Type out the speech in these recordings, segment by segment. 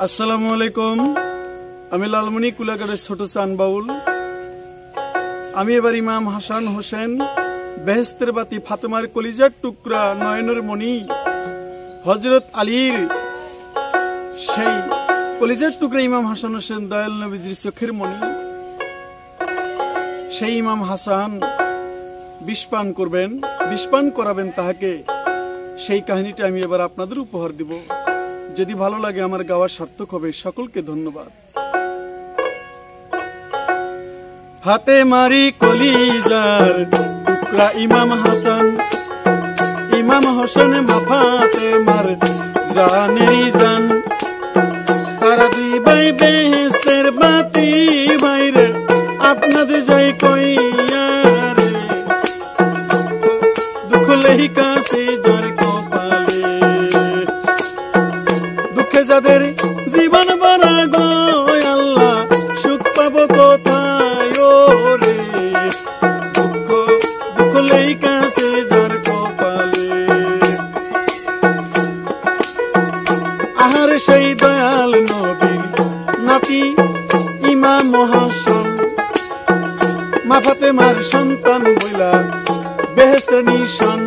আসসালামু আলাইকুম। আমি লালমনি কুলাগাড়ের ছোট চান বাউল। আমি এবার ইমাম হাসান হোসেন বেহেস্তের বাতি ফাতেমার কলিজার টুকরা নয়নের মণি হযরত আলীর সেই কলিজার টুকরা ইমাম হাসান হোসেন দয়াল নবীজির চোখের মণি সেই ইমাম হাসান বিষপান করবেন, বিষপান করাবেন তাহাকে। সেই কাহিনীটা আমি এবার আপনাদের উপহার দিব। যদি ভালো লাগে আমার গাওয়া সার্থক হবে। সকলকে ধন্যবাদ। হাতে মারি কলিজার টুকরা ইমাম হাসান, ইমাম হোসেন মাফাতে মার জানেরি জান। তারা দুই ভাই বেহেস্তের বাতি বাইরে আপনাদের যাই কইয়ারে দুঃখ লেহি কাছে যার কপালে, দুঃখে যাদের জীবন ভরা গো আল্লাহ সুখ পাবো কোথায় রে। দুঃখ দুঃখ লেহি কাছে যার কপালে, আহার সেই দয়াল নবীর নাতি ইমাম হাসান মা ফাতেমার সন্তান বইলা বেহেস্তের নিশান।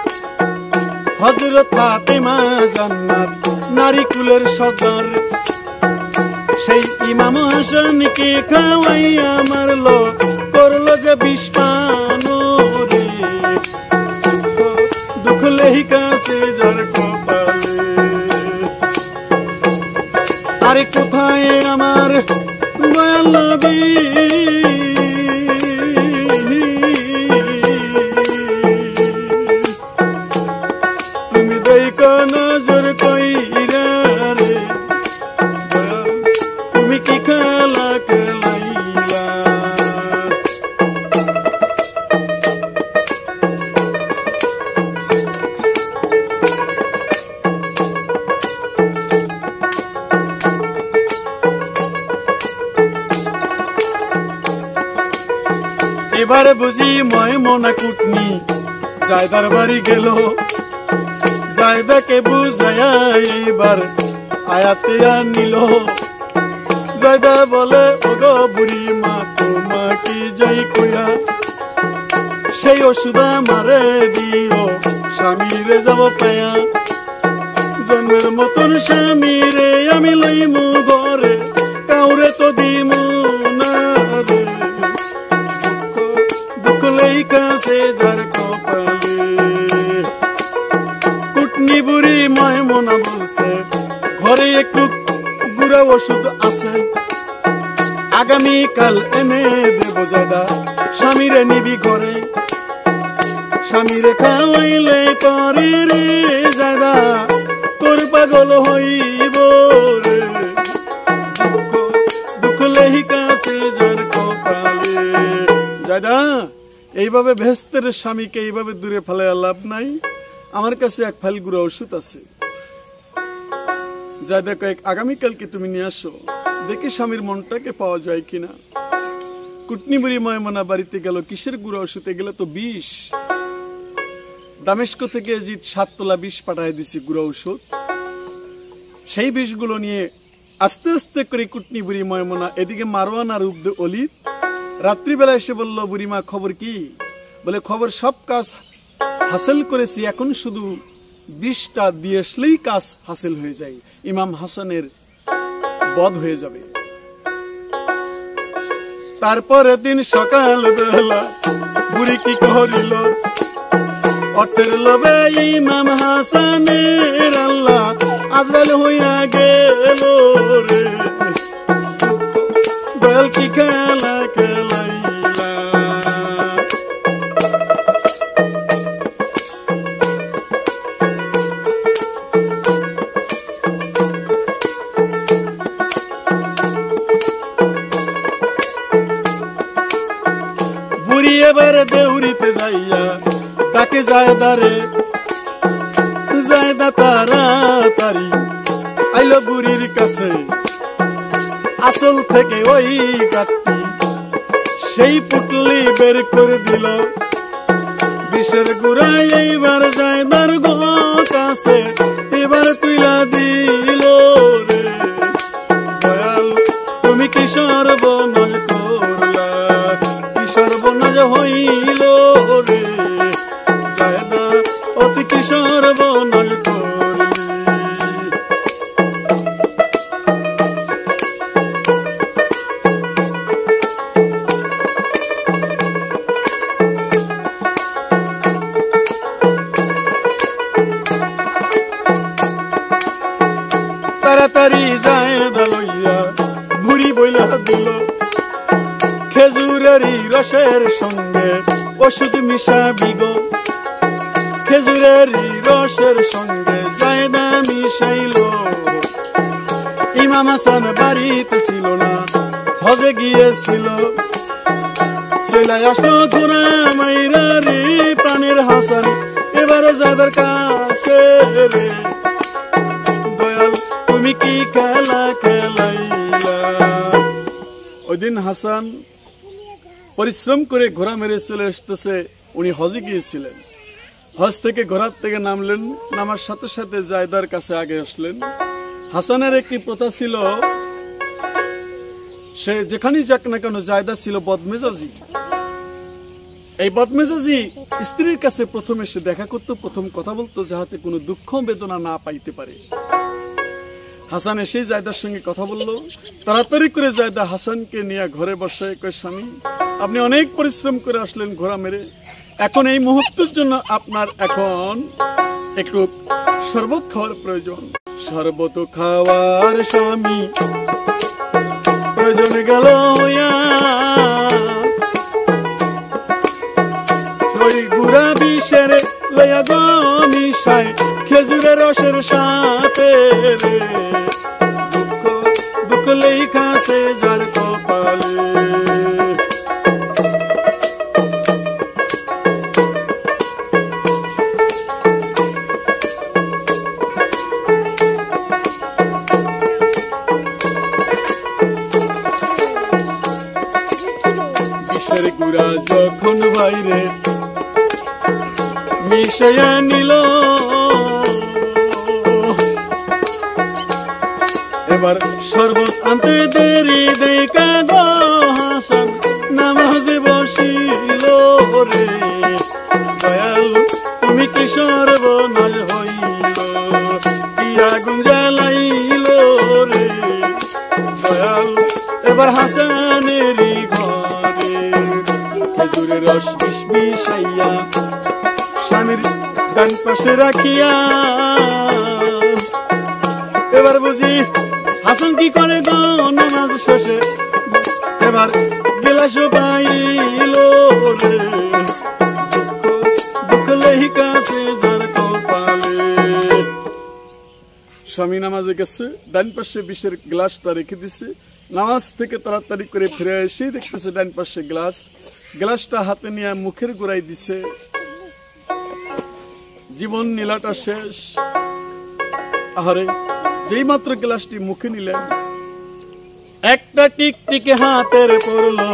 হযরত ফাতেমা জান্নাত নারী কুলের সর্দার। সেই ইমাম হাসানকে খাওয়াইয়া মারলো করলো যে বিষপান রে। দুঃখ লেহি কাছে যার কপালে, আরে কোথায় আমার দয়াল নবী। তুমি দেখো নজর কইরা রে, তুমি কি খেলা খেলাইলা। এবারে বুঝি ময়মনা কুটনি জায়দার বাড়ি গেল। জায়দাকে বুঝাইয়া এইবার আয়াতে আনিল। জায়দা বলে ওগো বুড়ি মা তোমা কি যাই কইয়া সেই ওষুধ আমারে দিও স্বামীরে যাব পায়া। জন্মের মতন স্বামীরে আমি লইমু ঘরে কাউরে তো দিমু না রে। দুঃখ লেহি কাছে যার কপালে, কুটনি বুড়ি ময়মনা বলছে ঘরে একটু গুড়া ওষুধ আছে, আগামীকাল এনে দেব জায়দা স্বামীরে নিবি ঘরে। স্বামীরে খাওয়াইলে পরে রে জায়দা তোর পাগল হইব রে। দুঃখ লেহি কাছে যার কপালে। জায়দা এইভাবে বেহেস্তের স্বামীকে এইভাবে দূরে ফেলাইয়া লাভ নাই। আমার কাছে এক ফাইল গুঁড়া ওষুধ আছে। যা দেখো আগামীকালকে তুমি নিয়ে আসো, দেখি স্বামীর মনটাকে পাওয়া যায় কিনা। কুটনি বুড়ি ময়মনা বাড়িতে গেল। কিসের গুঁড়া ওষুধে গেলে তো বিষ। দামেস্ক থেকে জিত 7 তোলা বিষ পাঠায় দিছি গুঁড়া ওষুধ। সেই বিষগুলো নিয়ে আস্তে আস্তে করে কুটনি বুড়ি ময়মনা এদিকে মারওয়ান আর উব্দে অলিদ রাত্রিবেলা এসে বলল বুড়িমা খবর কি? বলে খবর সব কাজ হাসিল করেছি, এখন শুধু বিষটা দিয়ে আসলেই কাজ হাসিল হয়ে যায়, ইমাম হাসানের বধ হয়ে যাবে। তারপরের দিন সকাল বেলা বুড়ি কি করিল, অটের লোভে ইমাম হাসানের আল্লাহ আজরাইল হইয়া গেল রে। দয়াল কি খেলা খেলাইলা। বুড়ি এবারে দেউরিতে যাইয়া তাকে জায়দা রে। জায়দা তাড়াতাড়ি আইলো বুড়ির কাছে, আসল থেকে ওই কাটতি সেই পুটলি বের করে দিল। বিষের গুড়া এইবার জায়দার গো কাছে এবার তুইলা দিল রে। সর্বনাশ করলি। তাড়াতাড়ি জায়দা লইয়া বুড়ি বইলা দিল, খেজুরেরই রসের সঙ্গে ওষুধ মিশাবি গো, খেজুরেরই রসের সঙ্গে জায়দা মিশাইল। ইমাম হাসান বাড়িতে ছিল না, হজে গিয়েছিল, চলে আসলো ঘোড়া মাইরা রে প্রাণের হাসান, এবারে যাদের কাছে রে দয়াল তুমি কি খেলা খেলাইলা। ওই দিন হাসান পরিশ্রম করে ঘোড়া মেরে চলে আসতেছে, উনি হজে গিয়েছিলেন, হজ থেকে ঘোড়ার থেকে নামলেন, নামার সাথে সাথে জায়দার কাছে আগে আসলেন। হাসানের একটি প্রথা ছিল, সে যেখানেই যাক না কেন জায়দা ছিল বদমেজাজি। এই বদমেজাজি স্ত্রীর কাছে প্রথমে সে দেখা করত, প্রথম কথা বলতো, যাহাতে কোনো দুঃখ বেদনা না পাইতে পারে। হাসান এসে জায়দার সঙ্গে কথা বলল, তাড়াতাড়ি করে জায়দা হাসানকে নিয়ে ঘরে বসে কয়, স্বামী আপনি অনেক পরিশ্রম করে আসলেন ঘোড়া মেরে, এখন এই মুহূর্তের জন্য আপনার এখন একটু শরবত খাওয়ার প্রয়োজন। শরবত খাওয়ার স্বামী প্রয়োজন গেল ওই গুড়া বিষের লইয়া গো মিশাই খেজুরের রসের সাথে রে, দুঃখ দুঃখ লেখাছে যার কপালে। বিষের গুড়া যখন বাইরে মিশাইয়া নিল, এবার শরবত আনতে দেরি দেখা গো হাসান নামাজে বসিল রে, দয়াল তুমি কি সর্বনাশ হইল, কি আগুন জ্বালাইল রে দয়াল এবার হাসানেরই ঘরে। খেজুরের রস বিষ মিশাইয়া স্বামীর ডান পাশে রাখিয়া, এবার বুঝি হাসান কি করে গো নামাজ শেষে, এবার গেলাস পাইল রে, দুঃখ লেহিকাছে যার কপালে। স্বামী নামাজে গেছে, ডান পাশে বিষের গ্লাসটা রেখে দিছে, নামাজ থেকে তাড়াতাড়ি করে ফিরে এসে দেখতেছে ডান পাশে গ্লাসটা হাতে নিয়ে মুখের গোড়ায় দিছে, জীবন নীলাটা শেষ। আহারে যেই মাত্র গ্লাসটি মুখে নিলেন, একটা টিকটিকে হাতের পড়লো,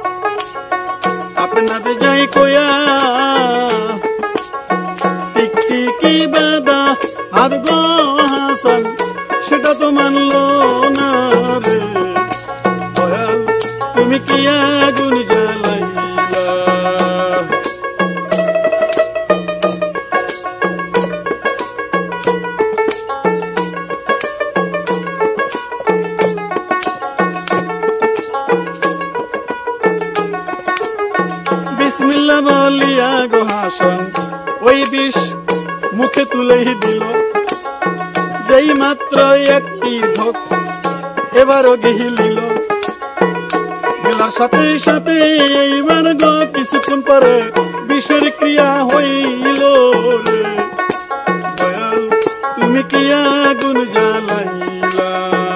আপনাদের যাই কয়া টিকটিকি বাদা হাত গো হাসান, সেটা তো মানলো না রে দয়াল তুমি কি আগুন জ্বালাইলা। বিসমিল্লাহ বলিয়া গো হাসান ওই বিষ মুখে তুলেই দিল, যেই মাত্র একটি ঢোক এবারও গিলিল, গেলার সাথে সাথে এইবার গো কিছুক্ষণ পরে বিষের ক্রিয়া হইল রে দয়াল তুমি কি আগুন জ্বালাইলা।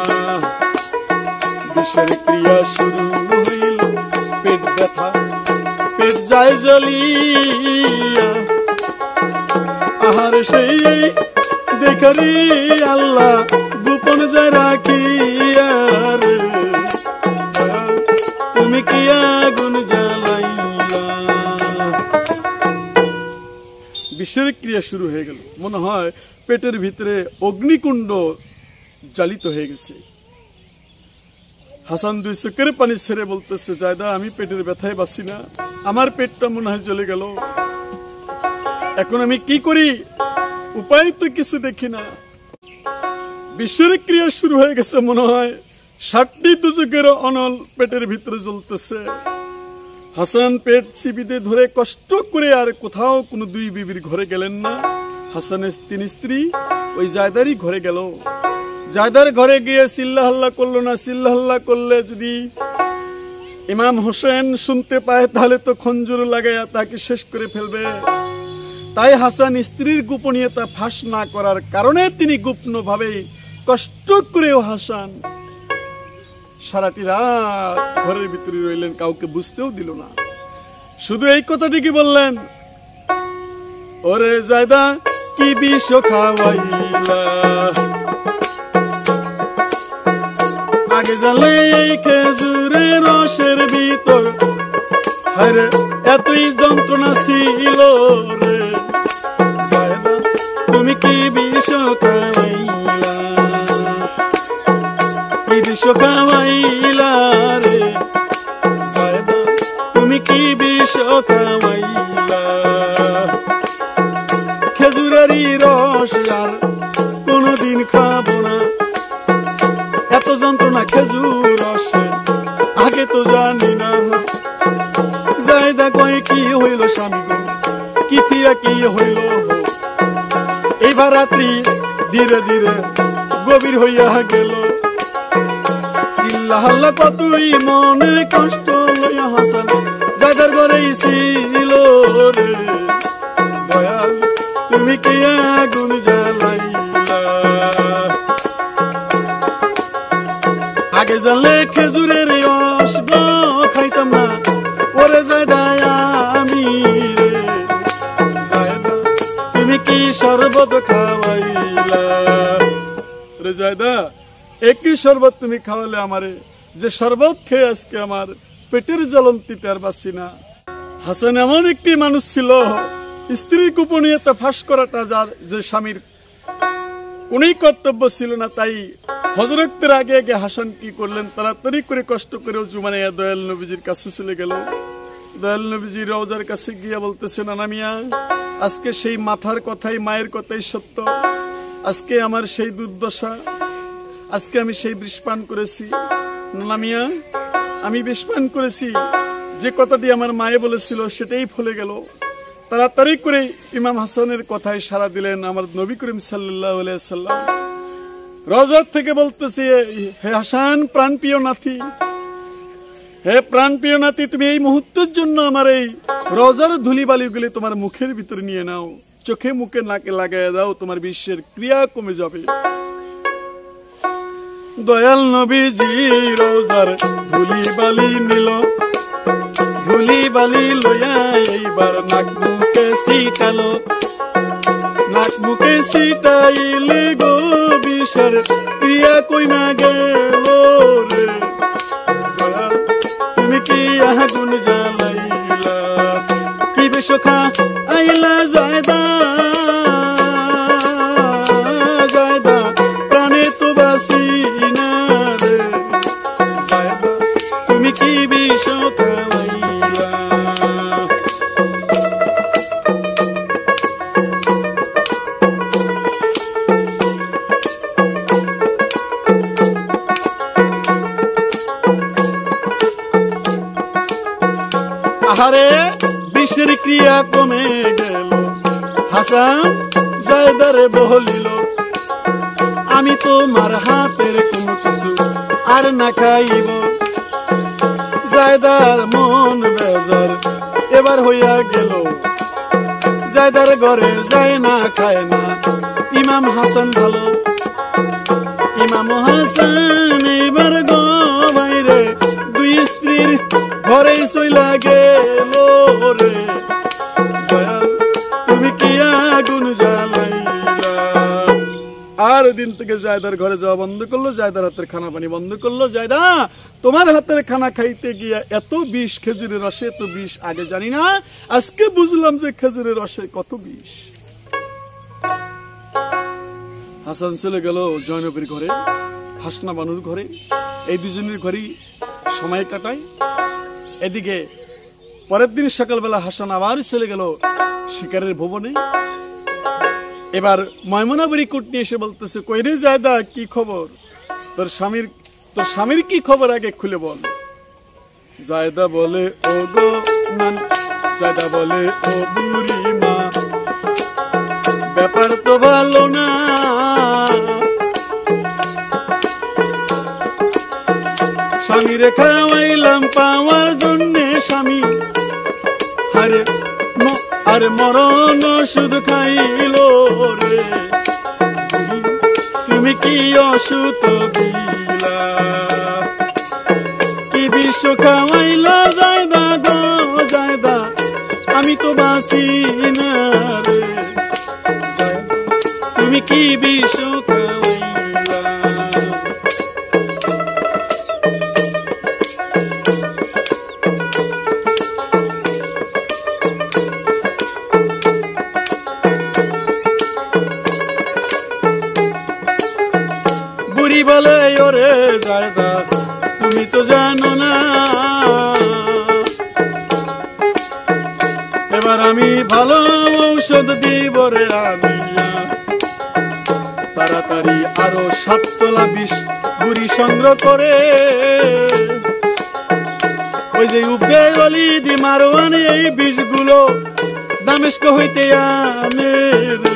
বিষের ক্রিয়া শুরু হইল, পেট ব্যথা, পেট যায় জ্বলিয়া, আহার সেই দেখারি আল্লাহ গোপন যায় রাখিয়া রে তুমি কি আগুন জ্বালাইলা। বিষের ক্রিয়া শুরু হয়ে গেল, মনে হয় পেটের ভিতরে অগ্নিকুণ্ড জ্বালিত হয়ে গেছে। হাসান দুই চোখের পানি ছেড়ে বলতেছে, জায়দা আমি পেটের ব্যথায় বাঁচি না, আমার পেটটা মনে হয় জ্বলে গেল, এখন আমি কি করি। উপায় তো কিছু দেখি না। বিশ্বের ক্রিয়া শুরু হয়ে গেছে মনে হয়, 60টি দুজকের অনল পেটের ভিতরে জ্বলতেছে। হাসান পেট চিবিতে ধরে কষ্ট করে আর কোথাও কোনো দুই বিবির ঘরে গেলেন না। হাসানের 3 স্ত্রী ওই জায়দারই ঘরে গেল। জায়দার ঘরে গিয়ে চিল্লা হাল্লা করলো না। চিল্লা হাল্লা করলে যদি ইমাম হোসেন শুনতে পায় তাহলে তো খঞ্জর লাগাইয়া তাকে শেষ করে ফেলবে। তাই হাসান স্ত্রীর গোপনীয়তা ফাঁস না করার কারণে তিনি গোপন ভাবে কষ্ট করেও হাসান সারাটি রাত ঘরের ভিতরে রইলেন, কাউকে বুঝতেও দিল না। শুধু এই কথাটি কি বললেন, ওরে জায়দা কি বিষ খাওয়াইলা, আগে জানলে এই খেজুরের রসের ভিতর আরে এতই যন্ত্রণা ছিল রে। জায়দা তুমি কি বিষ খাওয়াইলা, কি বিষ খাওয়াইলা রে। জায়দা তুমি কি বিষ খাওয়াইলা, খেজুরেরই রস আর কোনদিন খাবো না, এত যন্ত্রণা খেজুর রসে আগে তো জানি না। জায়দা কয় কি হইল স্বামী গো, কি থিয়া কি হইল। এইবার রাত্রি ধীরে ধীরে গভীর হইয়া গেল। চিল্লা হাল্লা কতই মনে কষ্ট লইয়া হাসান জায়দার ঘরেই ছিল রে। দয়াল তুমি কি আগুন জ্বালাইলা, আগে জানলে খেজুরের রস গো খাইতাম না, ওরে জায়দা আমি রে। জায়দা তুমি কি শরবত খাওয়াইলা রে। জায়দা একই শরবত তুমি খাওয়ালে আমারে, যে শরবত খেয়ে আজকে আমার পেটের জ্বলন্তিতে আর বাঁচি না। হাসান এমন একটি মানুষ ছিল, স্ত্রীর গোপনীয়তা ফাঁস করাটা যার যে স্বামীর কোনই কর্তব্য ছিল না। তাই হযরতের আগে আগে হাসান কি করলেন, তাড়াতাড়ি করে কষ্ট করেও জুমানাইয়া দয়াল নবীজির কাছে চলে গেল। দয়াল নবীজির রওজার কাছে গিয়া বলতেছেন, নানা মিয়া আজকে সেই মাথার কথাই মায়ের কথাই সত্য, আজকে আমার সেই দুর্দশা, আজকে আমি সেই বিষ পান করেছি। নানা মিয়া আমি বিষ পান করেছি, যে কথাটি আমার মায়ে বলেছিল সেটাই ফলে গেল। তাড়াতাড়ি করে ইমাম হাসানের কথায় সাড়া দিলেন আমার নবী করিম সাল্লাল্লাহু আলাইহি ওয়াসাল্লাম। রওজার থেকে বলতেছে, হে হাসান প্রাণপ্রিয় নাতি, হে প্রাণপ্রিয় নাতি, তুমি এই মুহূর্তের জন্য আমার এই রওজার ধুলিবালিগুলি তোমার মুখের ভিতরে নিয়ে নাও, চোখে মুখে নাকে লাগাইয়া দাও, তোমার বিশ্বের ক্রিয়া কমে যাবে। দয়াল নবীজি রওজার ধুলিবালি নিল, ধুলিবালি লইয়া এইবার নাক মুখে ছিটালো, নাক মুখে ছিটাইলে গো বিষের ক্রিয়া কইমা গেল রে। তুমি কি আগুন জ্বালাইলা, কি বিষ খাইলা জায়দা, জায়দা প্রাণে তো বাসি না রে। জায়দা তুমি কি বিষ খাওয়াইলা। আহারে বিষের ক্রিয়া কমে গেল। হাসান জায়দারে বলিল, আমি তোমার হাতের কোনো কিছু আর না খাইব। জায়দার মন বেজার এবার হইয়া গেল, জায়দার ঘরে যায় না খায় না ইমাম হাসান ভালো। ইমাম হাসান এবার গো বাইরে দুই স্ত্রীর ঘরেই চইলা গেল রে। দয়াল তুমি কি আগুন জ্বালাইলা। আর দিন থেকে জায়দার ঘরে যাওয়া বন্ধ করলো, জায়দার হাতের খানা পানি বন্ধ করলো। জায়দা তোমার হাতের খানা খাইতে গিয়া এত বিষ, খেজুরের রসে এত বিষ আগে জানি না, আজকে বুঝলাম যে খেজুরের রসে কত বিষ। হাসান চলে গেল জয়নবের ঘরে, হাসনা বানুর ঘরে, এই দুজনের ঘরেই সময় কাটায়। এদিকে পরের দিন সকালবেলা হাসান আবার চলে গেল শিকারের ভবনে। এবার ময়মনা বুড়ি কুটনি এসে বলতেছে, কই রে জায়দা, কি খবর? তোর স্বামীর কি খবর আগে খুলে বল। জায়দা বলে, ও গো জায়দা বলে, ও বুড়ি মা, ব্যাপার তো ভালো না। স্বামীরে খাওয়াইলাম পাওয়ার জন্যে স্বামী আরে মরণ ওষুধ খাইল রে, তুমি কি ওষুধ দিলা, কি বিষ খাওয়াইলা জায়দা গো জায়দা, আমি তো বাঁচি না রে, তুমি কি বিষ খাওয়াইলা। বুড়ি বলে, ওরে জায়দা, তুমি তো জানো না, এবার আমি ভালো ঔষধ দিব রে আনিয়া, তাড়াতাড়ি আরো 7 তোলা বিষ বুড়ি সংগ্রহ করে, ওই যে উবগে অলি দি মারোয়ান এই বিষগুলো দামেস্ক হইতে আনে রে,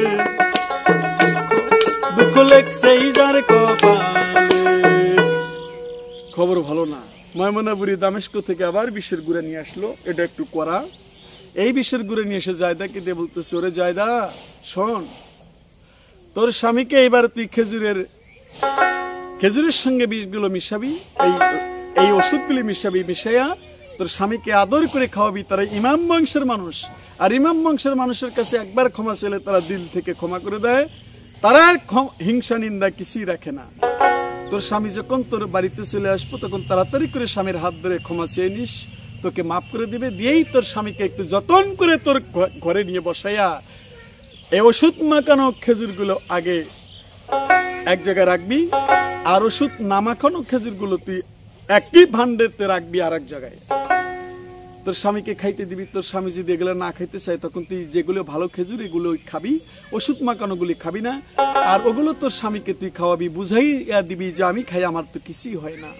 দুঃখ লেখছে যার কপালে। খবর ভালো না। ময়মনা বুড়ি দামেস্ক থেকে আবার বিষের গুঁড়া নিয়ে আসলো, এটা একটু করা। এই বিষের গুঁড়া নিয়ে এসে জায়দাকে দিয়ে বলতেছে, ওরে জায়দা শোন, তোর স্বামীকে এবার তুই খেজুরের সঙ্গে বিষগুলো মিশাবি, এই ওষুধগুলি মিশাবি, মিশাইয়া তোর স্বামীকে আদর করে খাওয়াবি। তারা ইমাম বংশের মানুষ, আর ইমাম বংশের মানুষের কাছে একবার ক্ষমা চাইলে তারা দিল থেকে ক্ষমা করে দেয়, তারা হিংসা নিন্দা কিছুই রাখে না। তোর স্বামী যখন তোর বাড়িতে চলে আসবো তখন তাড়াতাড়ি করে স্বামীর হাত ধরে ক্ষমা চেয়ে নিস, তোকে মাফ করে দিবে। দিয়েই তোর স্বামীকে একটু যতন করে তোর ঘরে নিয়ে বসাইয়া এই ওষুধ মাখানো খেজুরগুলো আগে এক জায়গায় রাখবি, আর ওষুধ না মাখানো খেজুরগুলো তুই একই ভান্ডেতে রাখবি আর এক জায়গায়, তোর স্বামীকে খাইতে দিবি। তোর স্বামী যদি এগুলো না খাইতে চায় তখন তুই যেগুলো ভালো খেজুর এগুলো খাবি, ওষুধ মাখানো গুলি খাবি না, আর ওগুলো তোর স্বামীকে তুই খাওয়াবি, বুঝাই দিবি যে আমি খাই, আমার তো কিছুই হয় না।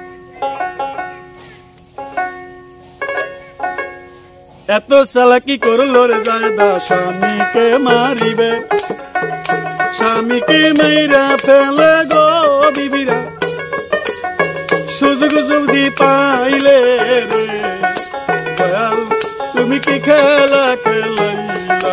এত চালাকি করলো রে জায়দা, স্বামীকে মারিবে, স্বামীকে মাইরা ফেলে গো বিবিরা, সুযোগ যদি পাইলে রে, তুমি কি খেলা খেলাইলা।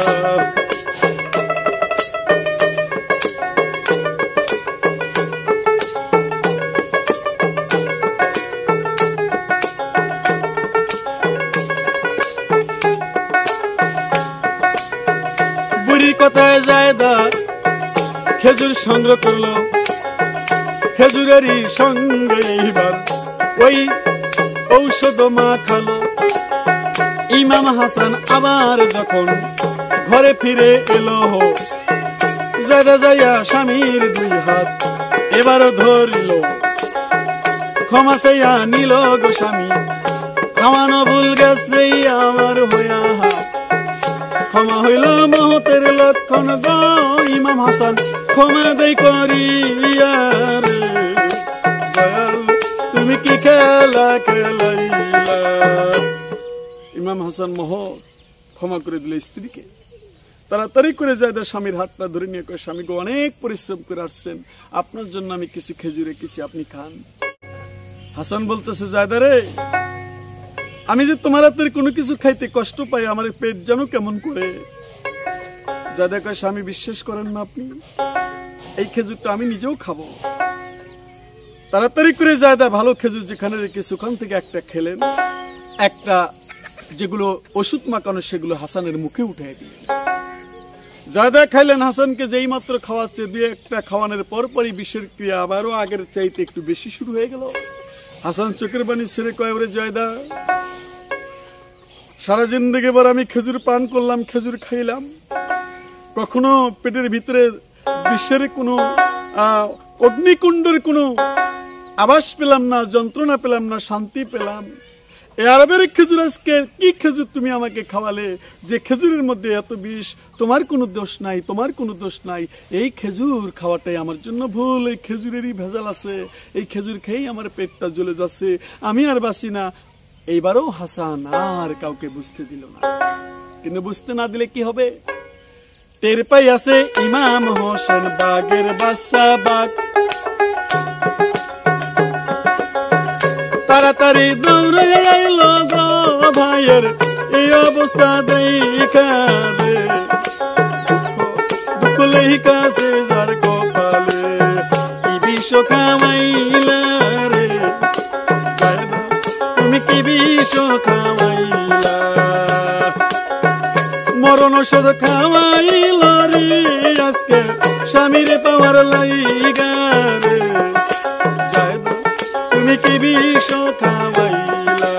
বুড়ি কথায় জায়দা খেজুর সংগ্রহ করলো, খেজুরেরই সঙ্গে এইবার ওই ঔষধ মাখালো। ইমাম হাসান আবার যখন ঘরে ফিরে এলো, জায়দা যাইয়া স্বামীর 2 হাত এবার ধরিল, ক্ষমা চাইয়া নিল গো স্বামী, খাওয়ানো ভুল গেছে আমার হইয়া, ক্ষমা হইল মহতের লক্ষণ গো ইমাম হাসান, ক্ষমা দেই করিয়া রে, তুমি কি খেলা খেলাইলা। ইমাম হাসান মহৎ ক্ষমা করে দিল স্ত্রীকে। তাড়াতাড়ি করে জায়দা স্বামীর হাতটা ধরে নিয়ে কয়, স্বামী গো অনেক পরিশ্রম করে আসছেন, আপনার জন্য আমি কিছু খেজুর রেখেছি, আপনি খান। হাসান বলতেছে, জায়দা রে, আমি যে তোমার হাতের কোনো কিছু খাইতে কষ্ট পাই, আমার পেট যেন কেমন করে। জায়দা কয়, স্বামী বিশ্বাস করেন না আপনি, এই খেজুরটা আমি নিজেও খাবো। তাড়াতাড়ি করে জায়দা ভালো খেজুর যেখানে রেখেছে ওখান থেকে একটা খেলেন, একটা যেগুলো ওষুধ মাখানো সেগুলো হাসানের মুখে উঠে দিলেন। জায়দা খাইলেন, হাসানকে যেই মাত্র খাওয়াচ্ছে 2-1টা খাওয়ানোর পরপরই বিষের ক্রিয়া আবারও আগের চাইতে একটু বেশি শুরু হয়ে গেল। হাসান চোখের পানি ছেড়ে কয়, ওরে জায়দা, সারা জিন্দেগি বার আমি খেজুর পান করলাম, খেজুর খাইলাম, কখনো পেটের ভিতরে বিষের কোনো অগ্নিকুণ্ডের কোনো আভাস পেলাম না, যন্ত্রণা পেলাম না, শান্তি পেলাম। এই আরবের খেজুর আজকে কি খেজুর তুমি আমাকে খাওয়ালে যে খেজুরের মধ্যে এত বিষ, তোমার কোনো দোষ নাই, তোমার কোনো দোষ নাই, এই খেজুর খাওয়াটাই আমার জন্য ভুল, এই খেজুরেরই ভেজাল আছে, এই খেজুর খেয়েই আমার পেটটা জ্বলে যাচ্ছে, আমি আর বাঁচি না। এইবারও হাসান আর কাউকে বুঝতে দিল না। কিন্তু বুঝতে না দিলে কি হবে? টের পাই আছে ইমাম হোসেন বাগের বাদশা বাগ, তাড়াতাড়ি দৌড়ে আইলো গো ভাইয়ের এই অবস্থা দেখা রে, দুঃখ লেখাছে যার কপালে, কি বিষ খাওয়াইলা রে, তুমি কি বিষ খাওয়াইলা, মরণ ওষুধ খাওয়াইলা রে আজকে স্বামীর পাওয়ার লাইগা রে, তুমি কি বিষ খাওয়াইলা।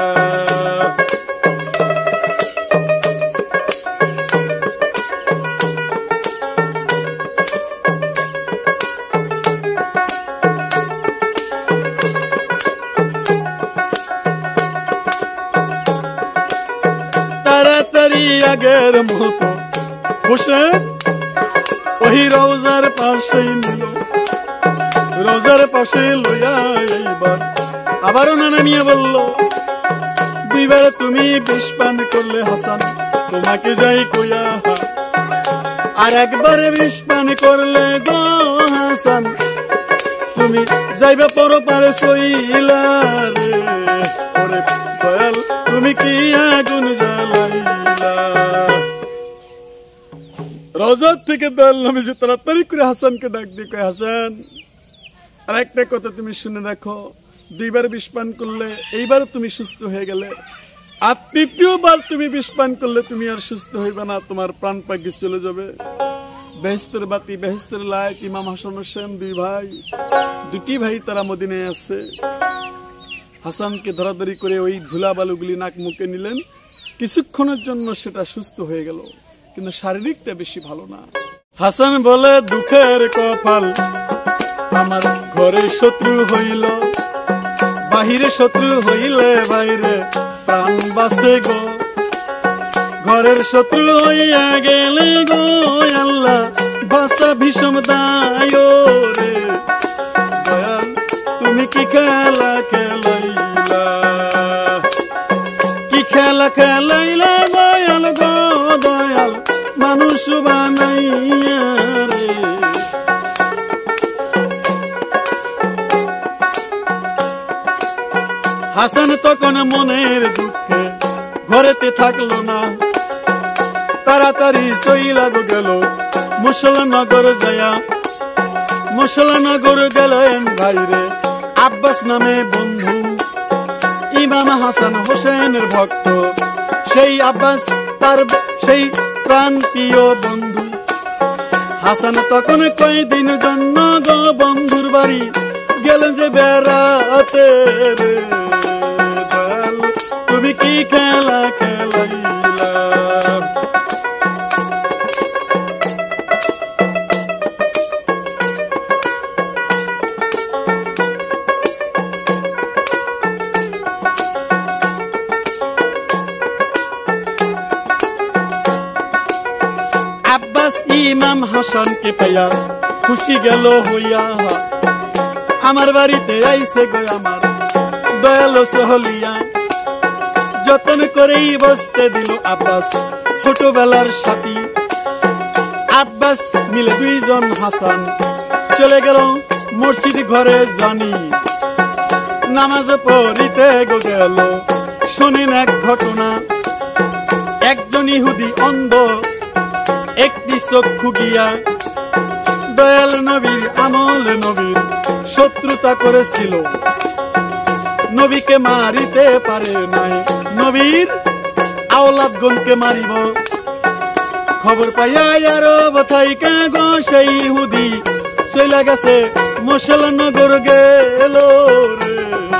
তাড়াতাড়ি আগের মতো হোসেন ওই রোজার পাশে নিল, রোজার পাশে লইয়া এইবার আবারও নানা মিয়া বলল, দুইবার তুমি বিষ পান করলে হাসান, তোমাকে যাই কইয়া, আর একবার বিষ পান করলে গো হাসান, তুমি যাইবে পরপারে সইলা রে, ওরে দয়াল তুমি কি আগুন জ্বালাইলা। রোজার থেকে দয়াল নামে যে তাড়াতাড়ি করে হাসানকে ডাক দিয়ে কয়, হাসান আর একটা কথা তুমি শুনে রাখো, দুইবার বিষ পান করলে এইবার তুমি সুস্থ হয়ে গেলে, আর তৃতীয়বার তুমি বিষ পান করলে তুমি আর সুস্থ হইবে না, তোমার প্রাণ পাখি চলে যাবে। বেহেশতের বাতি বেহেশতের লাইট ইমাম হাসান হোসেন দুটি ভাই তারা মদিনায় আছে। হাসানকে ধরাধরি করে ওই ধুলা বালুগুলি নাক মুখে নিলেন, কিছুক্ষণের জন্য সেটা সুস্থ হয়ে গেল, কিন্তু শারীরিকটা বেশি ভালো না। হাসান বলে, দুঃখের কপাল আমার, ঘরে শত্রু হইল, বাহিরে শত্রু হইলে বাইরে প্রাণ বাঁচে গো, ঘরের শত্রু হইয়া গেলে গো আল্লাহ বাঁচা ভীষণ দায় রে, দয়াল তুমি কি খেলা খেলাইলা, কি খেলা খেলাইলা দয়াল গো দয়াল মানুষ বানাইয়া রে। হাসান তখন মনের দুঃখে ঘরেতে থাকলো না, তাড়াতাড়ি চইলা গেল মুসলনগর যায়া, মুসলনগর গেলেন ভাইরে আব্বাস নামে বন্ধু, ইমাম হাসান হোসেনের ভক্ত, সেই আব্বাস তার সেই প্রাণপ্রিয় বন্ধু। হাসান তখন কয়দিন জন্য গো বন্ধুর বাড়ি গেলেন যে বেড়াতে রে, তুমি কি খেলা খেলাইলা। আব্বাস ইমাম হাসানকে পাইয়া খুশি গেল হইয়া, আমার বাড়িতে আইসে গো আমার দয়ালো সহলিয়া, যতন করেই বসতে দিল আব্বাস ছোটবেলার সাথী। আব্বাস মিলে দুইজন হাসান চলে গেল মসজিদ ঘরে জানি, নামাজ পড়িতে গেল। শোনেন এক ঘটনা, একজন ইহুদি অন্ধ একটি চক্ষু গিয়া দয়াল নবীর আমলে নবীর শত্রুতা করেছিল, নবীকে মারিতে পারে নাই, নবীর আওলাদগণকে মারিব। খবর পাইয়া আরব থাইকা গো সেই ইহুদি চইলা গেছে মুসলনগর গেল রে,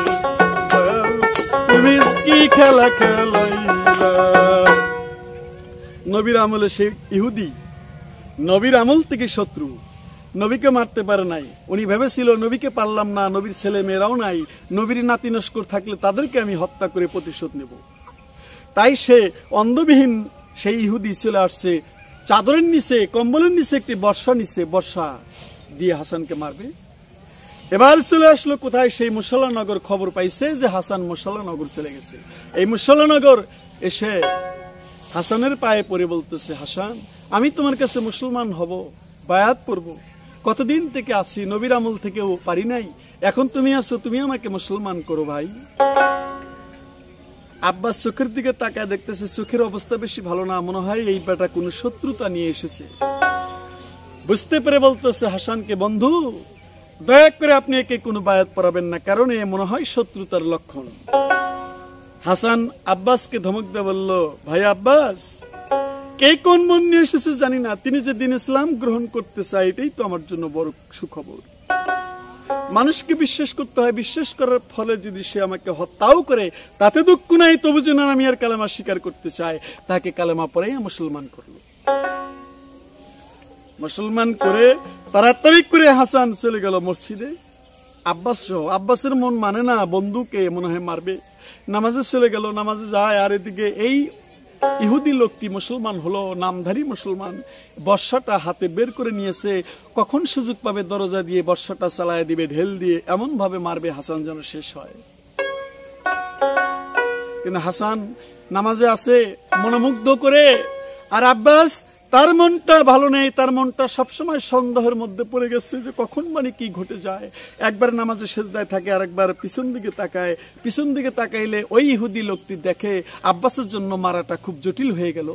তুমি কি খেলা খেলাইলা। নবীর আমলে সেই ইহুদি নবীর আমল থেকে শত্রু, নবীকে মারতে পারে নাই। উনি ভেবেছিল নবীকে পারলাম না, নবীর ছেলে মেয়েরাও নাই, নবীর নাতি নস্কর থাকলে তাদেরকে আমি হত্যা করে প্রতিশোধ নেব। তাই সে অন্ধবিহীন সেই ইহুদি চলে আসছে, চাদরের নিচে কম্বলের নিচে একটি বর্ষা নিচে, বর্ষা দিয়ে হাসানকে মারবে। এবার চলে আসলো কোথায়? সেই মুসল্লানগর খবর পাইছে যে হাসান মুসল্লানগর চলে গেছে। এই মুসল্লানগর এসে হাসানের পায়ে পড়ে বলতেছে, হাসান আমি তোমার কাছে মুসলমান হব, বায়াত করব, কতদিন থেকে আছি, নবীর আমল থেকেও পারি নাই, এখন তুমি আছো, তুমি আমাকে মুসলমান করো ভাই। আব্বাস চোখের দিকে তাকায় দেখতেছে চোখের অবস্থা বেশি ভালো না, মনে হয় এই বেটা কোন শত্রুতা নিয়ে এসেছে। বুঝতে পেরে বলতেছে হাসানকে, বন্ধু দয়া করে আপনি একে কোনো বায়াত পড়াবেন না, কারণ এ মনে হয় শত্রুতার লক্ষণ। হাসান আব্বাসকে ধমক দিয়ে বলল, ভাই আব্বাস, কে কোন মন নিয়ে এসেছে জানি না, তিনি যে দিন ইসলাম গ্রহণ করতে চায় এটাই তো আমার জন্য বড় সুখবর। মানুষকে বিশ্বাস করতে হয়, বিশ্বাস করার ফলে যদি সে আমাকে হত্যাও করে তাতে দুঃখ নাই, তবু যেন আমি আর কালেমা স্বীকার করতে চাই। তাকে কালেমা পড়ে মুসলমান করলো। মুসলমান করে তাড়াতাড়ি করে হাসান চলে গেল মসজিদে। আব্বাস সহ, আব্বাসের মন মানে না বন্ধুকে মনে হয় মারবে, নামাজে চলে গেল, নামাজে যায়। আর এদিকে এই ইহুদি লোকটি মুসলমান হলো, নামধারী মুসলমান, বর্ষাটা হাতে বের করে নিয়েছে, কখন সুযোগ পাবে দরজা দিয়ে বর্ষাটা চালায় দিবে ঢেল দিয়ে, এমন ভাবে মারবে হাসান যেন শেষ হয়। কিন্তু হাসান নামাজে আছে মনোমুগ্ধ করে, আর আব্বাস তার মনটা ভালো নেই, তার মনটা সবসময় সন্দেহের মধ্যে পড়ে গেছে যে কখন মানে কি ঘটে যায়। একবার নামাজে সেজদায় থাকে, আর একবার পিছন দিকে তাকায়, পিছন দিকে তাকাইলে ওই ইহুদি লোকটি দেখে আব্বাসের জন্য মারাটা খুব জটিল হয়ে গেল।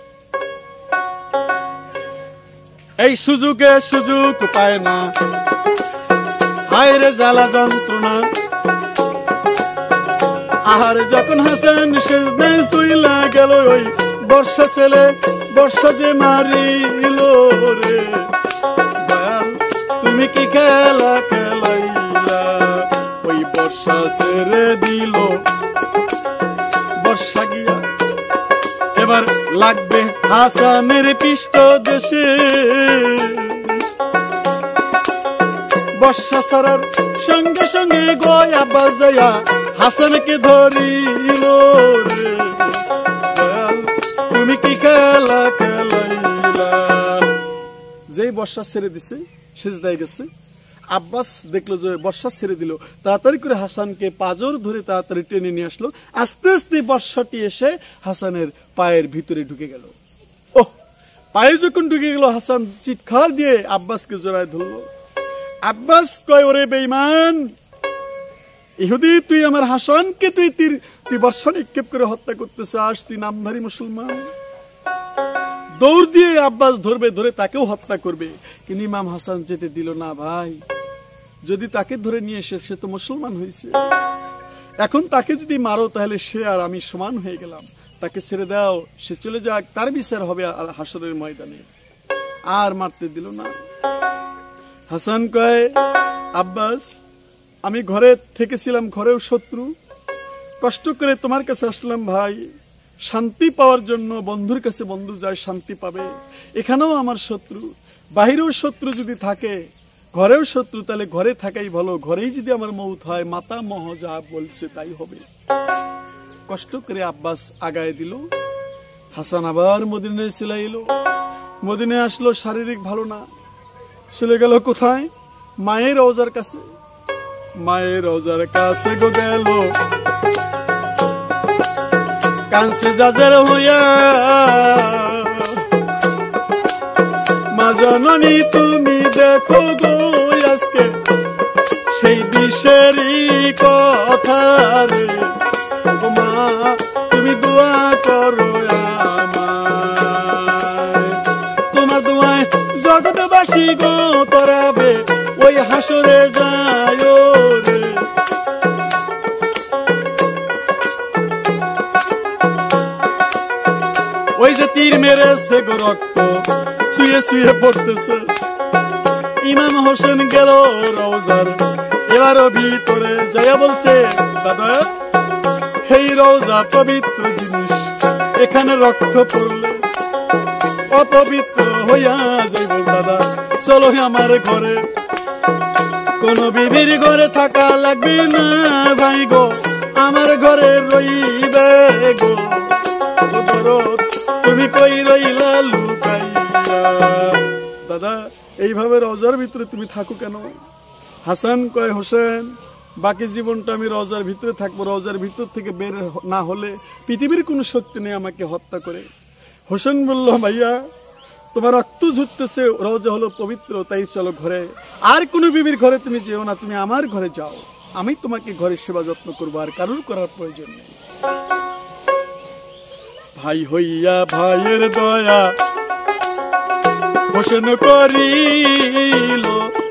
এই সুযোগে সুযোগ পায় না, হায় রে জ্বালা যন্ত্রণা। আহার যখন হাসান সেজদায় চইলা গেল, ওই বর্ষা ছেলে বর্ষা যে মারিল রে, দয়াল তুমি কি খেলা খেলাইলা, ওই বর্ষা ছেড়ে দিল বর্ষা গিয়া। এবার লাগবে হাসানের পৃষ্ঠ দেশে, বর্ষা ছাড়ার সঙ্গে সঙ্গে গয় আব্বাস যাইয়া হাসানকে ধরিল রে, তুমি কি খেলা খেলাইলা। যেই বর্ষা ছেড়ে দিছে সেজদায় গেছে, আব্বাস দেখলো যে বর্ষা ছেড়ে দিল, তাড়াতাড়ি করে হাসানকে পাজর ধরে তাড়াতাড়ি টেনে নিয়ে আসলো। আস্তে আস্তে বর্ষাটি এসে হাসানের পায়ের ভিতরে ঢুকে গেল। ও পায়ে যখন ঢুকে গেল, হাসান চিৎকার দিয়ে আব্বাসকে জড়ায় ধরলো। আব্বাস কয়, ওরে বেঈমান ইহুদি, তুই আমার হাসানকে তুই বর্ষা নিক্ষেপ করে হত্যা করতে চাস, তুই নামধারী মুসলমান। দৌড় দিয়ে আব্বাস ধরবে, ধরে তাকেও হত্যা করবে, কিন্তু ইমাম হাসান যেতে দিল না। ভাই যদি তাকে ধরে নিয়ে এসে, সে তো মুসলমান হয়েছে, এখন তাকে যদি মারো তাহলে সে আর আমি সমান হয়ে গেলাম, তাকে ছেড়ে দাও, সে চলে যাক, তার বিচার হবে হাসরের ময়দানে। আর মারতে দিল না। হাসান কয়, আব্বাস আমি ঘরে থেকেছিলাম, ঘরেও শত্রু, কষ্ট করে তোমার কাছে আসলাম ভাই, শান্তি পাওয়ার জন্য। বন্ধুর কাছে বন্ধু যায় শান্তি পাবে, এখানেও আমার শত্রু, বাহিরেও শত্রু যদি থাকে, ঘরেও শত্রু, তাহলে ঘরে থাকাই ভালো, ঘরেই যদি আমার মৌত হয়, মাতা মহ যা বলছে তাই হবে। কষ্ট করে আব্বাস আগায় দিল। হাসান আবার মদিনায় চলে এলো। মদিনায় আসলো, শারীরিক ভালো না, চলে গেল কোথায়? মায়ের রওজার কাছে। মায়ের রওজার কাছে গো গেল, কাঁদছে যাজের হইয়া, মা জননী তুমি দেখো গো আজকে সেই বিষেরই কথা রে, মা তুমি দোয়া করো আমায়, তোমার দোয়ায় জগৎবাসী গো তরাবে ওই হাসরে যায় রে। ওই যে তীর মেরেছে গো রক্ত শুয়ে শুয়ে পড়তেছে। ইমাম হোসেন গেল রওজার এবারও ভিতরে যাইয়া বলছে, দাদা এই রওজা পবিত্র জিনিস, এখানে রক্ত পড়লে অপবিত্র হইয়া যাইব, দাদা চলো আমার ঘরে, কোন বিবির ঘরে থাকা লাগবে না ভাই গো, আমার ঘরে রইবে গো। তুমি কই রইলা লুকাইয়া। দাদা এইভাবে রওজার ভিতরে তুমি থাকো কেন? হাসান কয়, হোসেন বাকি জীবনটা আমি রওজার ভিতরে থাকবো, রওজার ভিতর থেকে বের না হলে পৃথিবীর কোনো শক্তি নেই আমাকে হত্যা করে। হোসেন বলল, ভাইয়া তোমার রক্ত ঝরতেছে, রওজা হলো পবিত্র, তাই চলো ঘরে। আর কোন বিবির ঘরে তুমি যেও না, তুমি আমার ঘরে যাও, আমি তোমাকে ঘরে সেবা যত্ন করবো, আর কারোর করার প্রয়োজন নেই। ভাই হইয়া ভাইয়ের দয়া হোসেন করিল,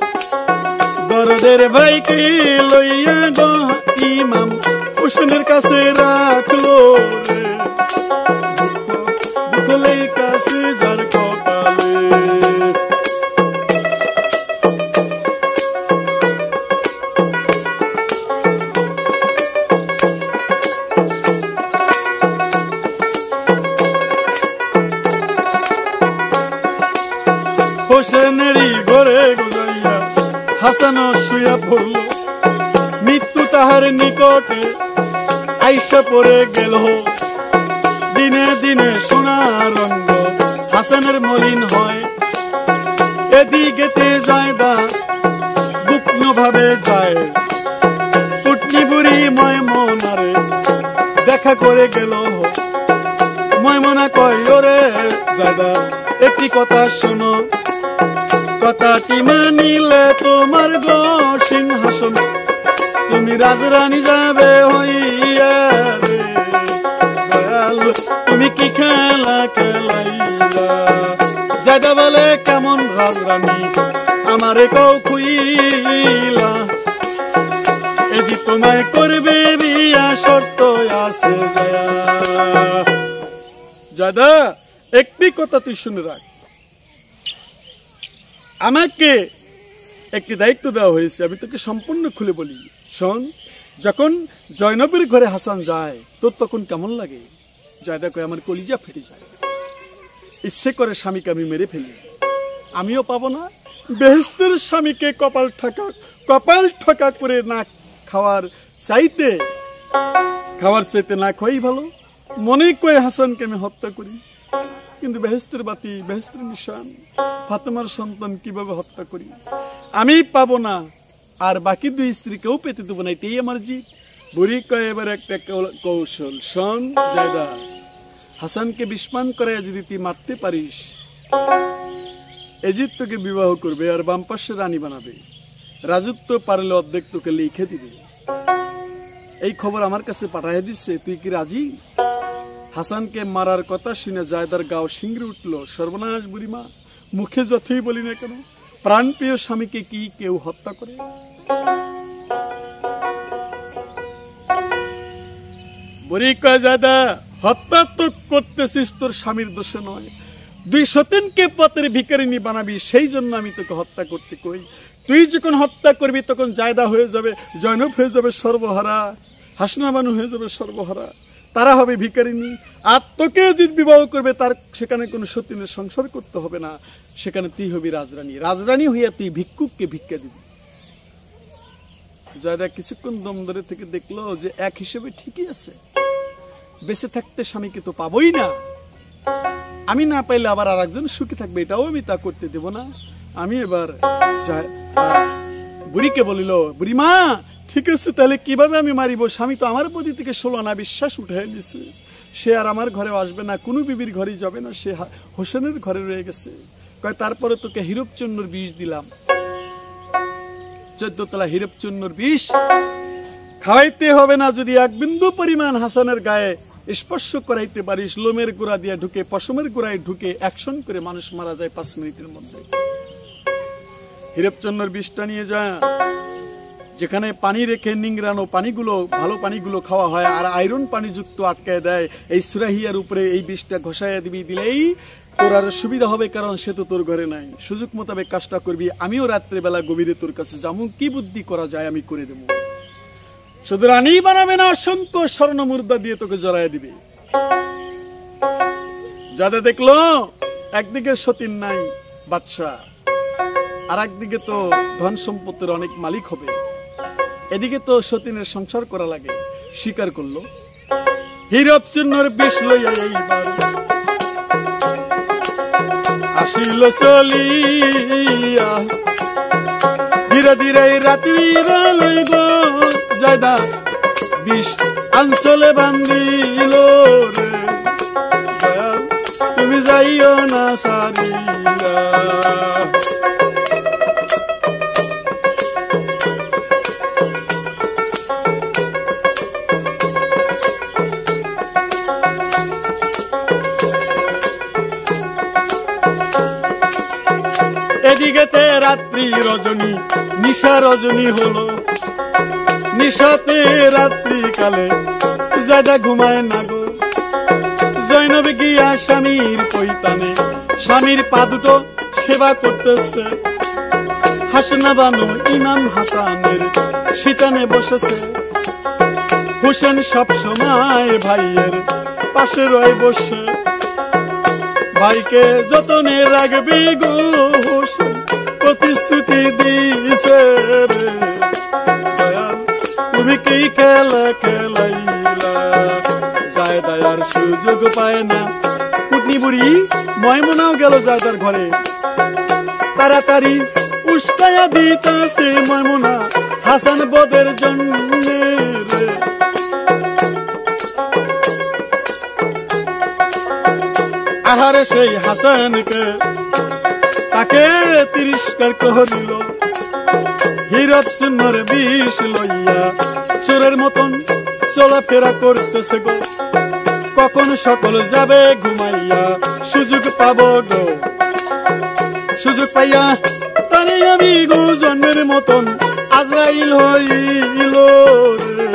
দরদের ভাইকে লইয়া গো ইমাম হোসেনের কাছে রাখলো রে, দুঃখলেই কাছে যার কপালে। হোসেনেরই ঘরে গুজাইয়া হাসান শুয়া পড়ল, মৃত্যু তাহার নিকটে আইসা পড়ে গেল। দিনে দিনে সোনার রঙ্গ হাসানের মলিন হয়, এদিকেতে যায় দা গুপ্ন ভাবে যায়। কুটনি বুড়ি ময়মনারে দেখা করে গেল, ময়মনা কয়, ওরে জাদা একটি কথা শোনো, কথাটি মানিলে তোমার গো সিংহাসন, তুমি রাজরানী যাবে হইয়া রে। তুমি কি খেলা খেলাইলা? জাদা বলে, কেমন রাজরানী আমারে কও খুইলা, এজি তোমায় করবে বিয়া শর্ত আছে জয়া। জাদা একটি কথা তুই শুনে রাখ, আমাকে একটি দায়িত্ব দেওয়া হয়েছে, আমি তোকে সম্পূর্ণ খুলে বলি। শোন, যখন জয়নবের ঘরে হাসান যায় তোর তখন কেমন লাগে? জায়দা কয়, আমার কলিজা ফেটে যায়, ইচ্ছে করে স্বামীকে আমি মেরে ফেলি, আমিও পাবো না বেহেশতের স্বামীকে। কপাল ঠকা করে না খাওয়ার চাইতে না খাওয়াই ভালো। মনে কয়ে হাসানকে আমি হত্যা করি, কিন্তু বেহেশতের বাতি, বেহেশতের নিশান ফাতেমার সন্তান কিভাবে হত্যা করি? আমি পাবো না, আর বাকি দুই স্ত্রীকেও পেতে দেবো না, এটাই আমার জিদ। বুড়ি কয়, এবার একটা কৌশল শোন জায়দা, হাসানকে বিস্মান করে যদি তুই মারতে পারিস, এজিদ তোকে বিবাহ করবে আর বাম পাশে রানী বানাবে, রাজত্ব পারলে অর্ধেক তোকে লিখে দিবে। এই খবর আমার কাছে পাঠাই দিচ্ছে, তুই কি রাজি? হাসানকে মারার কথা শুনে জায়দার গাও শিংড়ে উঠল। সর্বনাশ বুড়িমা, মুখে যতই বলি না কেন, প্রাণপ্রিয় স্বামীকে কি কেউ হত্যা করে? বুড়ি কয়, জায়দা হত্যা তো করতেছিস তোর স্বামীর দোষে নয়, দুই সতীনকে পথের ভিখারিনী বানাবি, সেই জন্য আমি তোকে হত্যা করতে কই। তুই যখন হত্যা করবি তখন জায়দা হয়ে যাবে, জয়নব হয়ে যাবে সর্বহারা, হাসনা বানু হয়ে যাবে সর্বহারা, তারা হবে ভিখারিনী। আর তোকে যদি বিবাহ করবে তার সেখানে কোনো সতীনের সংসার করতে হবে না, সেখানে তুই হবি রাজরানী, রাজরানী হইয়া তুই ভিক্ষুককে ভিক্ষা দিবি। জায়দা কিছুক্ষণ দম ধরে থেকে দেখলো যে এক হিসেবে ঠিকই আছে, বেঁচে থাকতে স্বামীকে তো পাবোই না, আমি না পাইলে আবার আর একজন সুখী থাকবে, এটাও আমি তা করতে দেব না। আমি এবার বুড়িকে বলিল, বুড়িমা ঠিক আছে, তাহলে কিভাবে আমি মারিব? স্বামী তো আমার প্রতি থেকে 16 আনা বিশ্বাস উঠে নিছে, সে আর আমার ঘরে আসবে না, কোনো বিবির ঘরে যাবে না, সে হোসেনের ঘরে রয়ে গেছে। কয়, তারপরে তোকে হিরোপচন্নর বিষ দিলাম, 14 তলা হিরোপচন্নর বিষ খাওয়াইতে হবে না যদি এক বিন্দু পরিমাণ হাসানের গায়ে স্পর্শ করাইতে পারিস। লোমের গোড়া দিয়ে ঢুকে, পশমের গোড়ায় ঢুকে অ্যাকশন করে মানুষ মারা যায় 5 মিনিটের মধ্যে। হিরোপচন্নর বিষটা নিয়ে যা, যেখানে পানি রেখে নিংড়ানো পানিগুলো, ভালো পানিগুলো খাওয়া হয়, আর আয়রন পানি যুক্ত আটকায় দেয়, এই সুরাহিয়ার উপরে এই বিষটা ঘষাইয়া দিবি, দিলেই তোর আর সুবিধা হবে, কারণ সে তো তোর ঘরে নাই। সুযোগ মোতাবেক কাজটা করবি, আমিও রাত্রেবেলা গভীরে তোর কাছে যাবো, কি বুদ্ধি করা যায় আমি করে দেবো। শুধু রানী বানাবে না, অসংখ্য স্বর্ণ মুদ্রা দিয়ে তোকে জড়াইয়া দিবে। যাদের দেখলো একদিকে সতীন নাই বাদশা, আর একদিকে তো ধন সম্পত্তির অনেক মালিক হবে, এদিকে তো সতীনের সংসার করা লাগে। স্বীকার করলো। হীরক চূর্ণর বিষ লইয়া এইবার আসিল চলিয়া, ধীরে ধীরে রাত্রি লইব জায়দা বিষ আঞ্চলে বান্ধিল রে, তুমি যাইও না সারিয়া। এদিকেতে রাত্রি রজনী নিশা রজনী হলো, নিশাতে রাত্রি কালে জায়দা ঘুমায় না গো। জৈনব গিয়া স্বামীর পৈতানে স্বামীর পা দুটো সেবা করতেছে। হাসনা বানু ইমাম হাসানের শীতানে বসেছে। হোসেন সব সময় ভাইয়ের পাশে রয়ে বসে, ভাইকে যতনে রাখবি গো হোসেন প্রতিশ্রুতি দিছে রে, তুমি কি খেলা খেলাইলা। জায়দার আর সুযোগ পায় না। কুটনি বুড়ি ময়মনাও গেল জায়দার ঘরে, তাড়াতাড়ি উস্কায়া দিতেছে ময়মনা হাসান বদের জন্য রে। আহারে সেই হাসানকে তাকে তিরস্কার করিল। হীরক চূর্ণর বিষ লইয়া চোরের মতন চলাফেরা করতেছে গো। কখন সকল যাবে ঘুমাইয়া সুযোগ পাবো গো, সুযোগ পাইয়া তারে আমি গো জন্মের মতন আজরাইল হইল রে।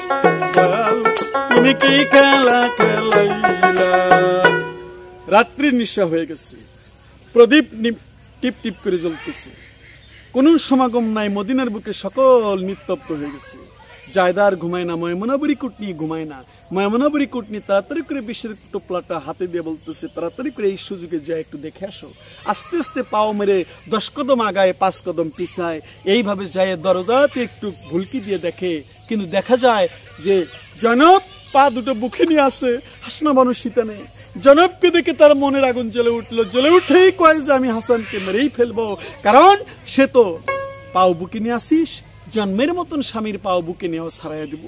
তুমি কি খেলা খেলাইলা। রাত্রি নিশা হয়ে গেছে, প্রদীপ টিপ টিপ করে জ্বলতেছে, কোন সমাগম নাই। মদিনার বুকে সকল নিস্তব্ধ হয়ে গেছে। জায়দার ঘুমায় না, ময়মনা বুড়ি কুটনি ঘুমায় না। ময়মনা বুড়ি কুটনি তাড়াতাড়ি করে বিষের টোপলাটা হাতে দিয়ে বলতেছে, তাড়াতাড়ি করে এই সুযোগে যা একটু দেখে আসো। আস্তে আস্তে পাও মেরে 10 কদম আগায় 5 কদম পিছায়, এইভাবে যায় দরজাতে একটু ভুলকি দিয়ে দেখে। কিন্তু দেখা যায় যে জনব পা দুটো বুকে নিয়ে আছে। হাসনা বানু শীতানে জনবকে দেখে তার মনের আগুন জ্বলে উঠলো। জ্বলে উঠেই কয় যে আমি হাসানকে মেরেই ফেলবো, কারণ সে তো পাও বুকে নিয়ে আসিস, জন্মের মতন স্বামীর পাও বুকে নিয়েও ছাড়াইয়া দিব।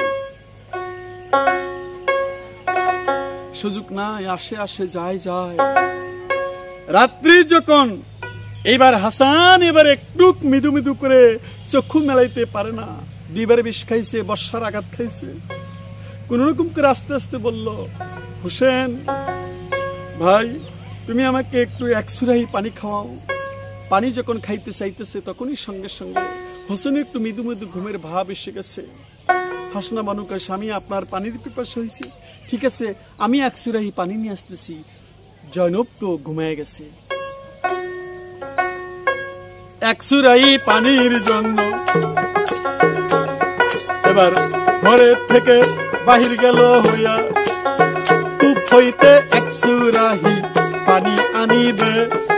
সুযোগ নাই, আসে আসে যায় যায়। রাত্রি যখন এইবার হাসান এবার একটু মৃদু মৃদু করে চক্ষু মেলাইতে পারে না। 2 বার বিষ খাইছে, বর্ষার আঘাত খাইছে। কোন রকম করে আস্তে আস্তে বলল, হোসেন ভাই তুমি আমাকে একটু 1 সুরাহি পানি খাওয়াও। পানি যখন খাইতে চাইতেছে তখনই সঙ্গে সঙ্গে হোসেন একটু মৃদু মৃদু ঘুমের ভাব এসে গেছে। হাসনা বানু কয়, স্বামী আপনার পানির পিপাসা হয়েছে, ঠিক আছে আমি 1 সুরাহি পানি নিয়ে আসতেছি। জয়নব তো ঘুমিয়ে গেছে। 1 সুরাহি পানির জন্য এবার ঘরে থেকে বাহির গেল হইয়া, কূপ হইতে 1 সুরাহি পানি আনিবে।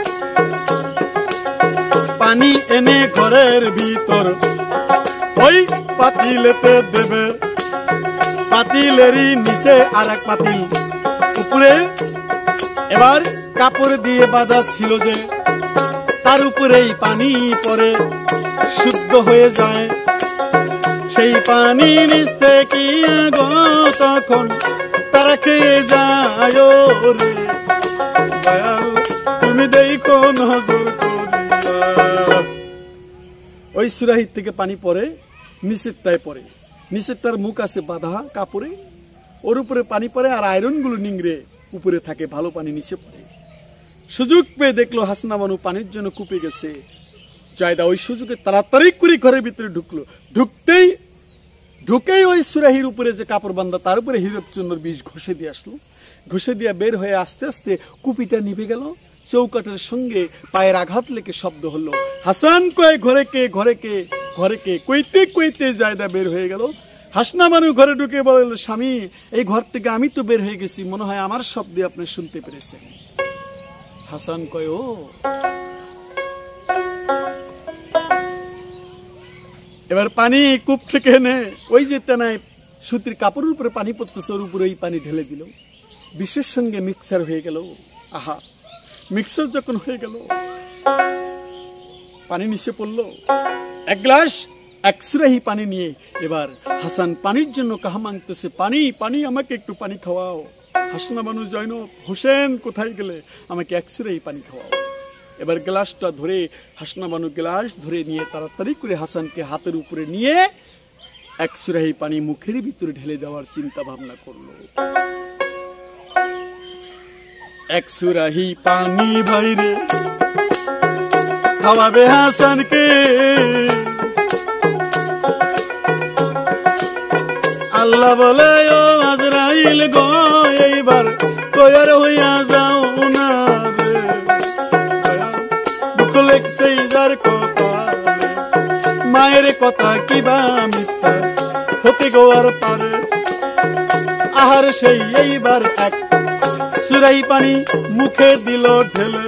পানি এনে ঘরের ভিতর ওই পাতিলেতে দেবে। পাতিলেরই নিচে আর 1 পাতিল, উপরে এবার কাপড় দিয়ে বাঁধা ছিল যে, তার উপরেই পানি পরে শুদ্ধ হয়ে যায়। সেই পানি নিচ থেকে গো তখন তারা খেয়ে যায় রে। দয়াল তুমি দেখো নজর করিয়া। ওই সুরাহির থেকে পানি পরে নিচেরটায় পরে, নিচেরটার মুখ আছে বাঁধা কাপড়ে, ওর উপরে পানি পরে আর আয়রন গুলো নিংড়ে উপরে থাকে, ভালো পানি নিচে পড়ে। সুযোগ পেয়ে দেখলো হাসনা বানু পানির জন্য কুপে গেছে। জায়দা ওই সুযোগে তাড়াতাড়ি করে ঘরের ভিতরে ঢুকলো। ঢুকেই ওই সুরাহির উপরে যে কাপড় বান্ধা তার উপরে হীরক চূর্ণর বিষ ঘষে দিয়ে আসলো। ঘষে দিয়ে বের হয়ে আস্তে আস্তে কুপিটা নিভে গেল। চৌকাটের সঙ্গে পায়ের আঘাত লেগে শব্দ হলো। হাসান কয়, ঘরে কে ঘরে কে ঘরে কে, কইতে কইতে জায়দা বের হয়ে গেল। হাসনা বানু ঘরে ঢুকে বলল, স্বামী এই ঘর থেকে আমি তো বের হয়ে গেছি, মনে হয় আমার শব্দ আপনি শুনতে পেরেছেন। হাসান কয়, ও এবার পানি কূপ থেকে এনে ওই যে তেনায় সুতির কাপড়ের উপরে পানি পড়তেছে ওর উপরে ওই পানি ঢেলে দিল, বিষের সঙ্গে মিক্সার হয়ে গেল। আহা, মিক্সার যখন হয়ে গেল পানি নিচে পড়লো, এক গ্লাস এক সুরাহি পানি নিয়ে এবার হাসান পানির জন্য কাহা মাংতেছে, পানি পানি, আমাকে একটু পানি খাওয়াও। হাসনা বানু জয়নব, হোসেন কোথায় গেলে, আমাকে এক সুরাহি পানি খাওয়াও। এবার গ্লাসটা ধরে হাসনা বানু গ্লাস ধরে নিয়ে তাড়াতাড়ি করে হাসানকে হাতের উপরে নিয়ে এক সুরাহি পানি মুখের ভিতরে ঢেলে দেওয়ার চিন্তা ভাবনা করলো। এক সুরাহি পানি বাইরে খাওয়াবে হাসানকে, আল্লাহ বলে ও আজরাইল গো এইবার তৈয়ার হইয়া যাও না রে, দুঃখ লেগছে যার কপালে, মায়ের কথা কিবা মিথ্যা হতে গোয়ার পারে। আহার সেই এইবার এক সুরাই পানি মুখে দিল ঢেলে,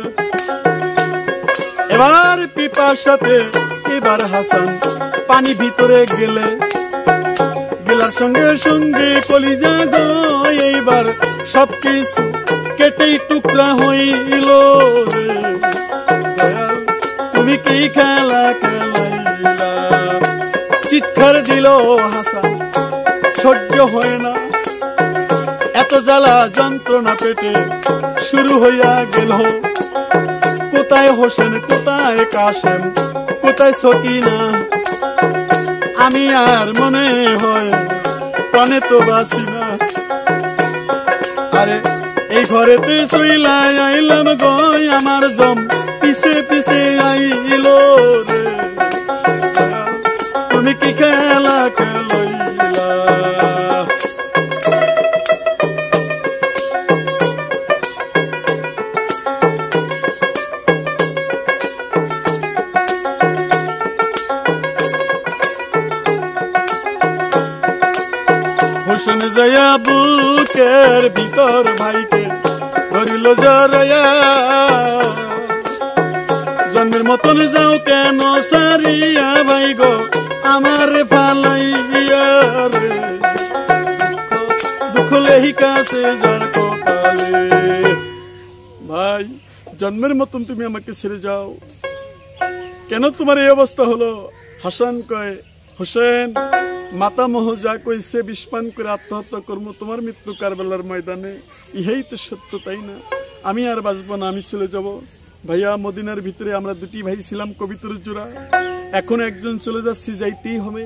এবার পিপার সাথে এবার হাসান পানি ভিতরে গেলে, গেলার সঙ্গে সঙ্গে কলিজা গো এইবার সবকিছু কেটেই টুকরা হইল রে, তুমি কি খেলা খেলাইলা। চিৎকার দিল হাসান, সহ্য হয় না এত জ্বালা যন্ত্রণা পেটে শুরু হইয়া গেল। কোথায় হোসেন, কোথায় কাশেম, কোথায় সকিনা, আমি আর মনে হয় প্রাণে তো বাঁচি না। আরে এই ঘরেতে শুইলাই আইলাম গো আমার জম পিছে পিছে আইল রে, তুমি কি খেলা খেলাইলা। হোসেন জয়া বুকের ভিতর ভাইকে ধরিল জড়াইয়া, জন্মের মতন যাও কেন সারিয়া ভাই গো আমার ফালাইয়া রে, দুঃখ লেহি কাছে যার কপালে। ভাই জন্মের মতন তুমি আমাকে ছেড়ে যাও, কেন তোমার এই অবস্থা হলো। হাসান কয়, হোসেন মাতামহ যা কইছে বিষপান করে আত্মহত্যা করবো তোমার মৃত্যু কারবালার ময়দানে, ইহেই তো সত্য তাই না, আমি আর বাঁচবো না, আমি চলে যাব। ভাইয়া মদিনার ভিতরে আমরা দুটি ভাই ছিলাম কবিতর জোড়া, এখন একজন চলে যাচ্ছি, যাইতেই হবে।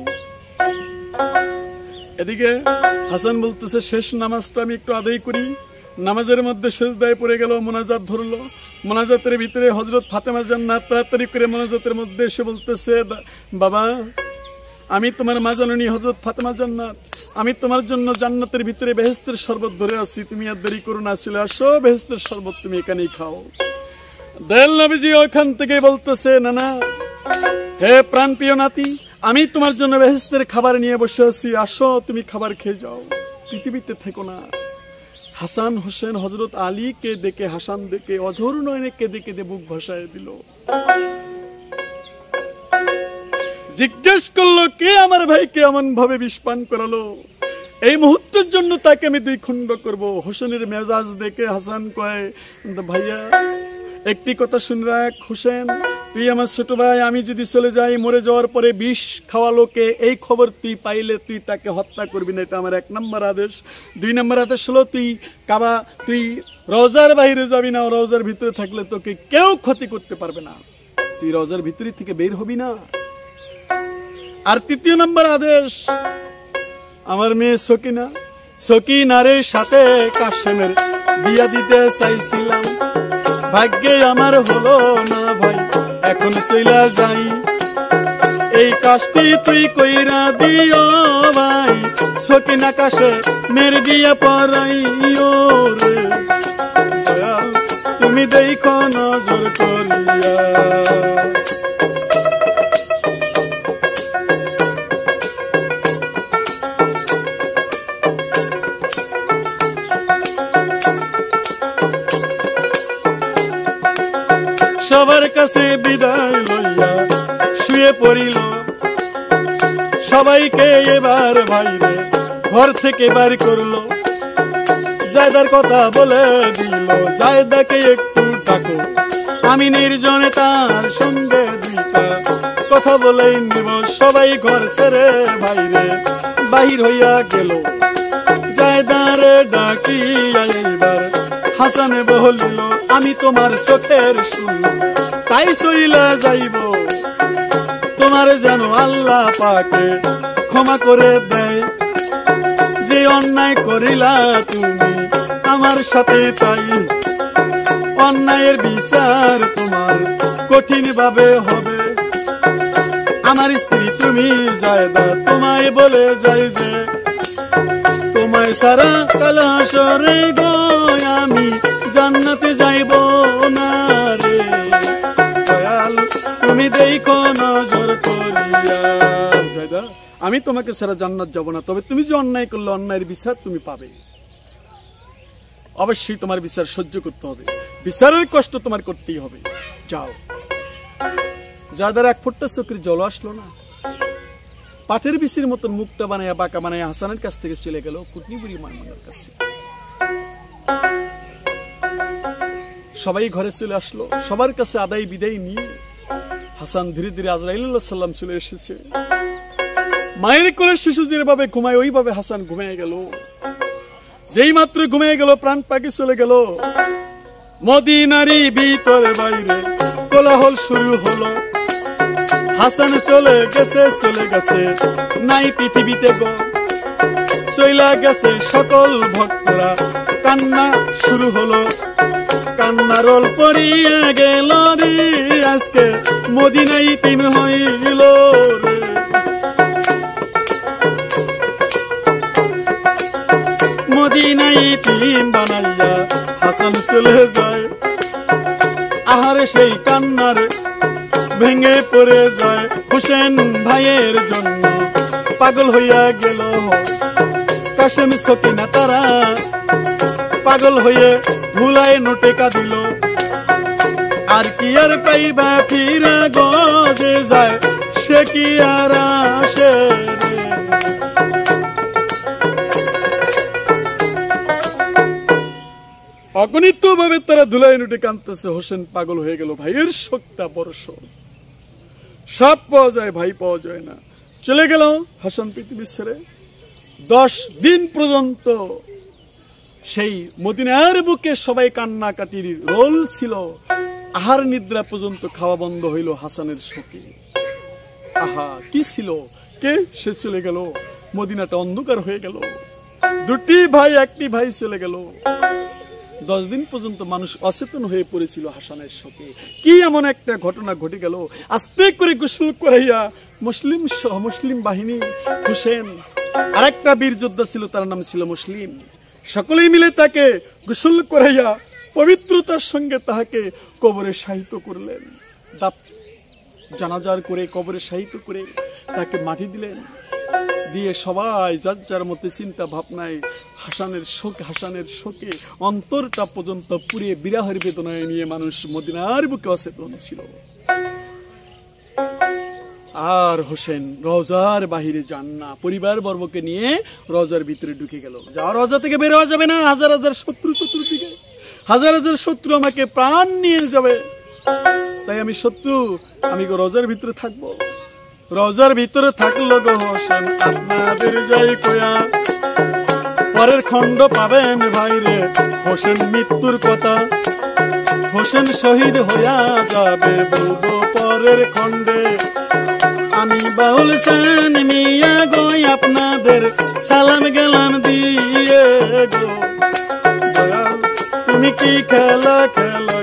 এদিকে হাসান বলতেছে শেষ নামাজটা আমি একটু আদায় করি। নামাজের মধ্যে সেজদায় পড়ে গেল, মোনাজাত ধরলো, মোনাজাতের ভিতরে হযরত ফাতেমা জান্নাত তাড়াতাড়ি করে মোনাজাতের মধ্যে এসে বলতেছে, বাবা আমি তোমার মা জননী হযরত ফাতেমা জান্নাত, আমি তোমার জন্য জান্নাতের ভিতরে বেহেশতের শরবত ধরে আছি, তুমি আর দেরি করো না, চলে আসো, বেহেশতের শরবত তুমি এখানেই খাও। দয়াল নবীজি ওখান থেকে বলতেছে, না না হে প্রাণপ্রিয় নাতি, আমি তোমার জন্য বেহেশতের খাবার নিয়ে বসে আছি, আসো তুমি খাবার খেয়ে যাও, পৃথিবীতে থেকো না। হাসান হোসেন হযরত আলীকে দেখে, হাসান দেখে অঝোর নয়নে কেঁদে কেঁদে বুক ভাসায় দিল। জিজ্ঞেস করলো কে আমার ভাইকে এমন ভাবে বিষপান করালো, এই মুহূর্তের জন্য তাকে আমি দুই খণ্ড করব। হোসেনের মেজাজ দেখে হাসান কয়, ভাইয়া একটি কথা শুনে রাখ হোসেন, তুই আমার ছোট ভাই, আমি যদি চলে যাই, মরে যাওয়ার পরে বিষ খাওয়ালোকে এই খবর তুই পাইলে তুই তাকে হত্যা করবি না, এটা আমার 1 নম্বর আদেশ। 2 নম্বর আদেশ হলো তুই রওজার বাইরে যাবি না, রওজার ভিতরে থাকলে তোকে কেউ ক্ষতি করতে পারবে না, তুই রওজার ভিতরে থেকে বের হবি না। আর 3 নম্বর আদেশ, আমার মেয়ে সকিনারের সাথে কাশেমের বিয়া দিতে চাইছিলাম, ভাগ্যে আমার হলো না ভাই, এখন চইলা যাই, এই কাজটি তুই কইরা দিও ভাই, সকিনা কাশে মের বিয়া পরাইও রে, তুমি দেখো নজর করিয়া। সবার কাছে বিদায় লইয়া শুয়ে পড়িল, সবাইকে এবার ভাইরে ঘর থেকে বার করলো, জায়দার কথা বলে দিল, জায়দাকে একটু ডাকো, আমি নির্জনে তার সঙ্গে দুইটা কথা বলেই নিব। সবাই ঘর ছেড়ে ভাইরে বাহির হইয়া গেল, জায়দারে ডাকিয়া এইবার হাসানে বলিল, আমি তোমার চোখের শুনল, তাই চইলা যাইব, তোমার যেন আল্লাহ পাকে ক্ষমা করে দেয়, যে অন্যায় করিলা তুমি আমার সাথে, তাই অন্যায়ের বিচার তোমার কঠিন ভাবে হবে। আমার স্ত্রী তুমি জায়দা, তোমায় বলে যাই যে তোমায় সারা কাল হাসরে গো আমি জান্নাতে যাইব না রে, দয়াল তুমি দেখো নজর করিয়া। জায়দা, আমি তোমাকে সারা জান্নাত যাব না, তবে তুমি যে অন্যায় করলে অন্যায়ের বিচার তুমি পাবে, অবশ্যই তোমার বিচার সহ্য করতে হবে, বিচারের কষ্ট তোমার করতেই হবে, যাও। যাদের এক ফোঁটা চোখের জল আসলো না, পাটের বিচির মতন মুখটা বানাইয়া বাঁকা বানাইয়া হাসানের কাছ থেকে চলে গেল কুটনি বুড়ি ময়মুনার কাছে। সবাই ঘরে চলে আসলো, সবার কাছে আদায় বিদায় নিয়ে হাসান ধীরে ধীরে আজরাইলুল্লাহ সাল্লাম চলে এসেছে। মায়ের কোলে শিশু যেভাবে ঘুমায় ওইভাবে হাসান ঘুমিয়ে গেল। যেই মাত্র ঘুমিয়ে গেল প্রাণ পাখি চলে গেল। মদিনারি ভিতরে বাইরে কোলাহল শুরু হলো। হাসান চলে গেছে নাই পৃথিবীতে গো, চইলা গেছে সকল ভক্তরা, কান্না শুরু হলো। কান্না রোল পড়িয়া গেল রে, আজকে মদিনাই তিন হইল রে। মদিনাই তিন বানাইয়া হাসান চলে যায়। আহারে সেই কান্নার ভেঙে পড়ে যায়। হোসেন ভাইয়ের জন্য পাগল হইয়া গেল। কাশেম সকিনা তারা পাগল হয়ে ভুলায় নোটে কাঁদিল। আর কি আর পাইবা ফিরা গজে যায়, সে কি আর আসে রে। অগণিত ভাবে তারা ধুলায় নোটে কাঁদতেছে। হোসেন পাগল হয়ে গেল। ভাইয়ের শোকটা বড় শোক, সব পাওয়া যায় ভাই পাওয়া যায় না। চলে গেল হাসান পৃথিবী ছেড়ে। 10 দিন পর্যন্ত সেই মদিনার বুকে সবাই কান্নাকাটির রোল ছিল। আহার নিদ্রা পর্যন্ত খাওয়া বন্ধ হইল হাসানের শোকে। আহা কি ছিল, কে সে চলে গেল। মদিনাটা অন্ধকার হয়ে গেল। দুটি ভাই একটি ভাই চলে গেল। 10 দিন পর্যন্ত মানুষ অচেতন হয়ে পড়েছিল হাসানের শোকে। কি এমন একটা ঘটনা ঘটে গেল। আস্তে করে গোসল করাইয়া মুসলিম বাহিনী হোসেন আর একটা বীর যোদ্ধা ছিল, তার নাম ছিল মুসলিম, সকলেই মিলে তাকে গোসল করাইয়া পবিত্রতার সঙ্গে তাহাকে কবরে শায়িত করলেন। জানাজার করে কবরে শায়িত করে তাকে মাটি দিলেন। দিয়ে সবাই যার যার মধ্যে চিন্তা ভাবনায় হাসানের শোকে অন্তরটা পর্যন্ত পুড়িয়ে বিরহের বেদনায় নিয়ে মানুষ মদিনার বুকে অচেতন ছিল। আর হোসেন রওজার বাহিরে যান না, পরিবার বর্গকে নিয়ে রওজার ভিতরে ঢুকে গেল। যা রওজা থেকে বের হওয়া যাবে না, হাজার হাজার শত্রু চতুর্দিকে, হাজার হাজার শত্রু আমাকে প্রাণ নিয়ে যাবে। তাই আমি রওজার ভিতরে থাকবো। রওজার ভিতরে থাকলো গো হোসেন আপনাদের জয় কয়া। পরের খণ্ড পাবেন ভাইরে হোসেন মৃত্যুর কথা। হোসেন শহীদ হইয়া যাবে বলবো পরের খণ্ডে। আমি বাউল সেন মিয়া গো আপনাদের সালাম গেলাম দিয়ে গো। তুমি কি খেলা